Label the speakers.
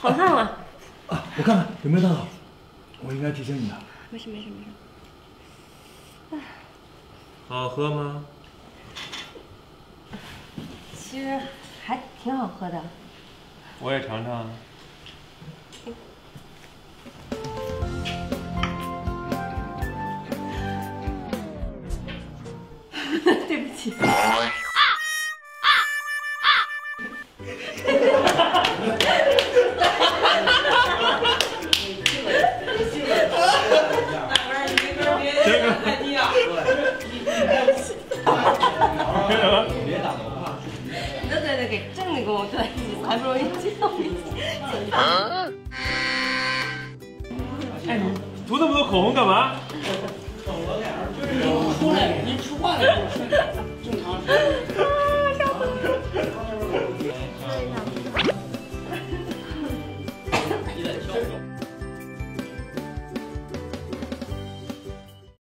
Speaker 1: 好烫啊！
Speaker 2: 啊，我看看有没有烫好。我应该提醒你的。
Speaker 1: 没事。
Speaker 3: 好喝吗？
Speaker 1: 其实还挺好喝的。
Speaker 3: 我也尝尝。
Speaker 1: 对不起。
Speaker 3: 这个
Speaker 4: 太低了。
Speaker 2: 别打电话。
Speaker 1: 对，给正的跟我在一起，才不容易接到你。
Speaker 3: 哎，你涂那么多口红干嘛？
Speaker 4: 出来，您出话了。